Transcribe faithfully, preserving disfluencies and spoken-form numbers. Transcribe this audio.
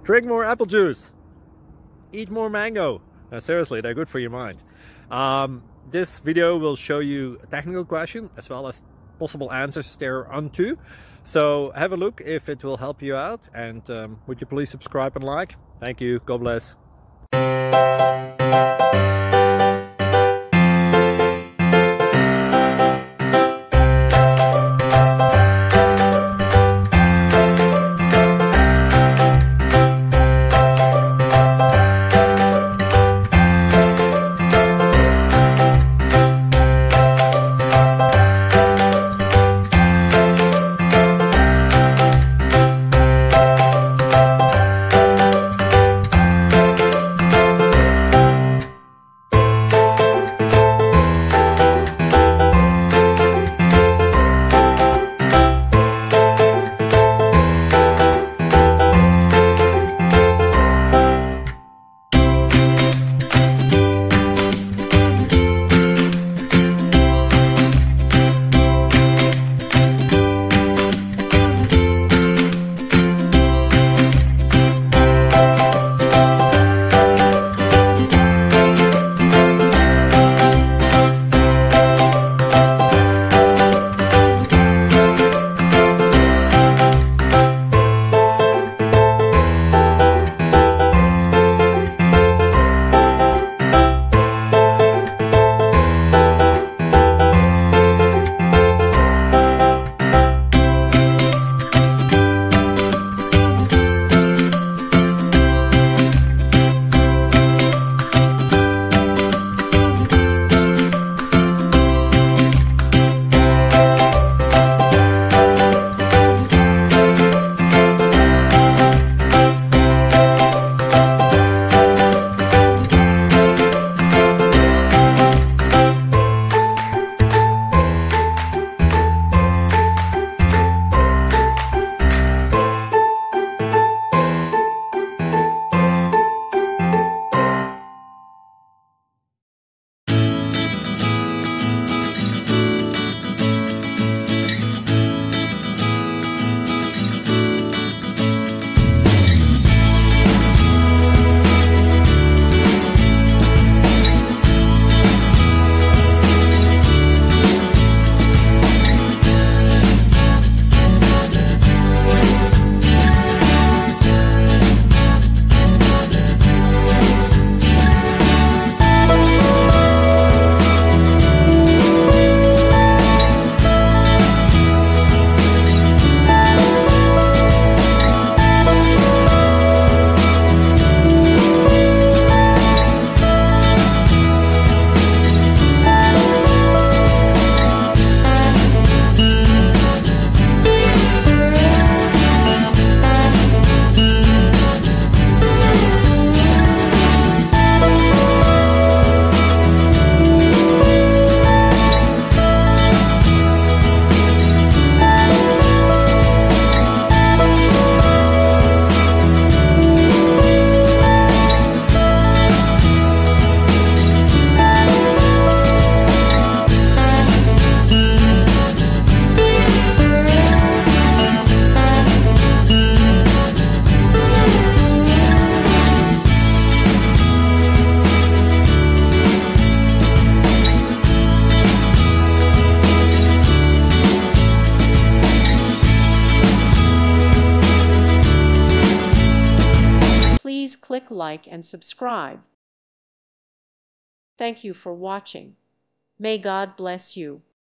Drink more apple juice. Eat more mango. No, seriously, they're good for your mind. Um, this video will show you a technical question as well as possible answers there onto. So have a look if it will help you out, and um, would you please subscribe and like? Thank you. God bless. Please click like and subscribe. Thank you for watching. May God bless you.